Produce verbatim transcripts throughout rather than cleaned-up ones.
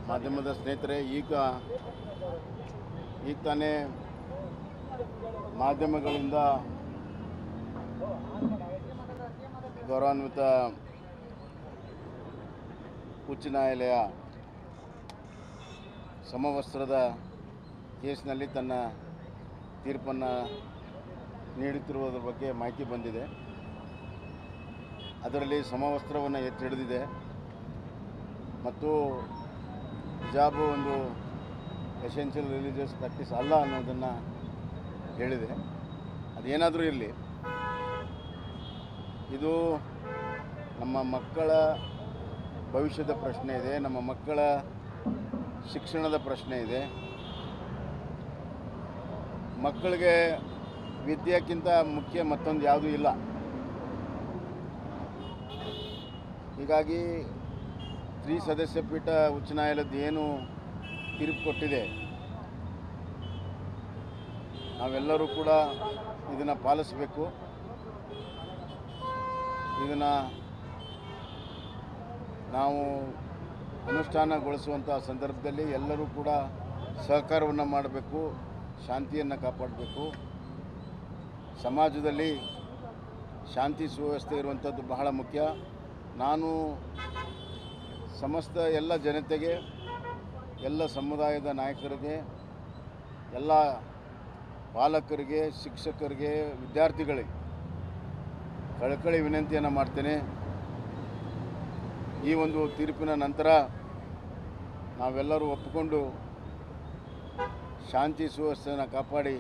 ಮಾಧ್ಯಮದ ಸ್ನೇಹಿತರೆ, ಈಗ ಈಗ ತಾನೇ ಮಾಧ್ಯಮಗಳಿಂದ ಗೌರವಾನ್ವಿತ ಉಚ್ಚ ನ್ಯಾಯಾಲಯ ಸಮವಸ್ತ್ರದ ಕೇಸ್ನಲ್ಲಿ ತನ್ನ ತೀರ್ಪನ್ನು ನೀಡುತ್ತಿರುವುದರ ಬಗ್ಗೆ ಮಾಹಿತಿ ಬಂದಿದೆ. ಅದರಲ್ಲಿ ಸಮವಸ್ತ್ರವನ್ನು ಎತ್ತಿ ಹಿಡಿದಿದೆ ಮತ್ತು ಹಿಜಾಬು ಒಂದು ಎಸೆನ್ಷಿಯಲ್ ರಿಲಿಜಿಯಸ್ ಪ್ರಾಕ್ಟೀಸ್ ಅಲ್ಲ ಅನ್ನೋದನ್ನು ಹೇಳಿದೆ. ಅದೇನಾದರೂ ಇರಲಿ, ಇದು ನಮ್ಮ ಮಕ್ಕಳ ಭವಿಷ್ಯದ ಪ್ರಶ್ನೆ ಇದೆ, ನಮ್ಮ ಮಕ್ಕಳ ಶಿಕ್ಷಣದ ಪ್ರಶ್ನೆ ಇದೆ. ಮಕ್ಕಳಿಗೆ ವಿದ್ಯೆಕ್ಕಿಂತ ಮುಖ್ಯ ಮತ್ತೊಂದು ಯಾವುದೂ ಇಲ್ಲ. ಹೀಗಾಗಿ ತ್ರಿಸದಸ್ಯ ಪೀಠ ಉಚ್ಚ ನ್ಯಾಯಾಲಯದ ಏನು ತೀರ್ಪು ಕೊಟ್ಟಿದೆ, ನಾವೆಲ್ಲರೂ ಕೂಡ ಇದನ್ನು ಪಾಲಿಸಬೇಕು. ಇದನ್ನು ನಾವು ಅನುಷ್ಠಾನಗೊಳಿಸುವಂಥ ಸಂದರ್ಭದಲ್ಲಿ ಎಲ್ಲರೂ ಕೂಡ ಸಹಕಾರವನ್ನು ಮಾಡಬೇಕು, ಶಾಂತಿಯನ್ನು ಕಾಪಾಡಬೇಕು. ಸಮಾಜದಲ್ಲಿ ಶಾಂತಿ ಸುವ್ಯವಸ್ಥೆ ಇರುವಂಥದ್ದು ಬಹಳ ಮುಖ್ಯ. ನಾನು ಸಮಸ್ತ ಎಲ್ಲ ಜನತೆಗೆ, ಎಲ್ಲ ಸಮುದಾಯದ ನಾಯಕರಿಗೆ, ಎಲ್ಲ ಪಾಲಕರಿಗೆ, ಶಿಕ್ಷಕರಿಗೆ, ವಿದ್ಯಾರ್ಥಿಗಳಿಗೆ ಕಳಕಳಿ ವಿನಂತಿಯನ್ನು ಮಾಡ್ತೇನೆ. ಈ ಒಂದು ತೀರ್ಪಿನ ನಂತರ ನಾವೆಲ್ಲರೂ ಒಪ್ಪಿಕೊಂಡು ಶಾಂತಿ ಸುವ್ಯವಸ್ಥೆಯನ್ನು ಕಾಪಾಡಿ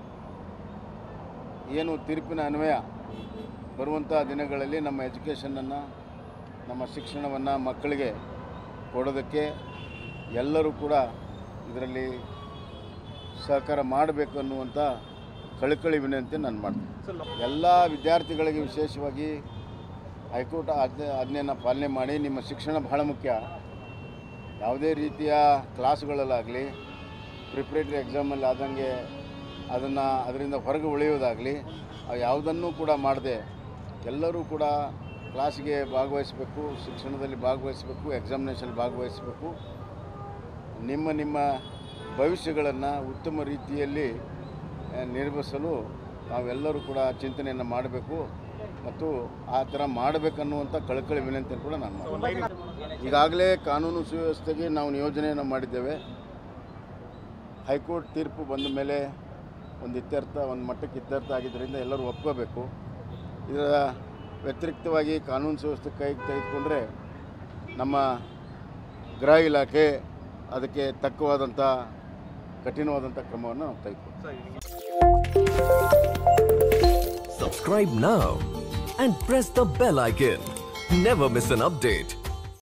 ಏನು ತೀರ್ಪಿನ ಅನ್ವಯ ಬರುವಂಥ ದಿನಗಳಲ್ಲಿ ನಮ್ಮ ಎಜುಕೇಷನನ್ನು, ನಮ್ಮ ಶಿಕ್ಷಣವನ್ನು ಮಕ್ಕಳಿಗೆ ಕೊಡೋದಕ್ಕೆ ಎಲ್ಲರೂ ಕೂಡ ಇದರಲ್ಲಿ ಸಹಕಾರ ಮಾಡಬೇಕು ಅನ್ನುವಂಥ ಕಳಕಳಿ ವಿನಂತಿ ನಾನು ಮಾಡ್ತೀನಿ. ಎಲ್ಲ ವಿದ್ಯಾರ್ಥಿಗಳಿಗೆ ವಿಶೇಷವಾಗಿ ಹೈಕೋರ್ಟ್ ಆಜ್ಞೆ ಆಜ್ಞೆಯನ್ನು ಪಾಲನೆ ಮಾಡಿ, ನಿಮ್ಮ ಶಿಕ್ಷಣ ಬಹಳ ಮುಖ್ಯ. ಯಾವುದೇ ರೀತಿಯ ಕ್ಲಾಸ್ಗಳಲ್ಲಾಗಲಿ, ಪ್ರಿಪ್ರೇಟರಿ ಎಕ್ಸಾಮಲ್ಲಿ ಆದಂಗೆ ಅದನ್ನು ಅದರಿಂದ ಹೊರಗೆ ಉಳಿಯೋದಾಗಲಿ ಯಾವುದನ್ನೂ ಕೂಡ ಮಾಡದೆ ಎಲ್ಲರೂ ಕೂಡ ಕ್ಲಾಸ್ಗೆ ಭಾಗವಹಿಸಬೇಕು, ಶಿಕ್ಷಣದಲ್ಲಿ ಭಾಗವಹಿಸಬೇಕು, ಎಕ್ಸಾಮಿನೇಷನ್ ಭಾಗವಹಿಸಬೇಕು. ನಿಮ್ಮ ನಿಮ್ಮ ಭವಿಷ್ಯಗಳನ್ನು ಉತ್ತಮ ರೀತಿಯಲ್ಲಿ ನಿರ್ವಹಿಸಲು ನಾವೆಲ್ಲರೂ ಕೂಡ ಚಿಂತನೆಯನ್ನು ಮಾಡಬೇಕು ಮತ್ತು ಆ ಥರ ಮಾಡಬೇಕನ್ನುವಂಥ ಕಳಕಳಿ ವಿನಂತಿಯನ್ನು ಕೂಡ ನಾನು ಮಾಡ್ತೀನಿ. ಈಗಾಗಲೇ ಕಾನೂನು ಸುವ್ಯವಸ್ಥೆಗೆ ನಾವು ನಿಯೋಜನೆಯನ್ನು ಮಾಡಿದ್ದೇವೆ. ಹೈಕೋರ್ಟ್ ತೀರ್ಪು ಬಂದ ಮೇಲೆ ಒಂದು ಇತ್ಯರ್ಥ, ಒಂದು ಮಟ್ಟಕ್ಕೆ ಇತ್ಯರ್ಥ ಆಗಿದ್ದರಿಂದ ಎಲ್ಲರೂ ಒಪ್ಕೋಬೇಕು. ಇದರ ವ್ಯತಿರಿಕ್ತವಾಗಿ ಕಾನೂನು ಸುವ್ಯವಸ್ಥೆ ಕೈಗೆ ತೆಗೆದುಕೊಂಡ್ರೆ ನಮ್ಮ ಗೃಹ ಇಲಾಖೆ ಅದಕ್ಕೆ ತಕ್ಕವಾದಂಥ ಕಠಿಣವಾದಂಥ ಕ್ರಮವನ್ನು ನಾವು ತೆಗೆದುಕೊಳ್ತೀವಿ. Subscribe now and press the bell icon. Never miss an update.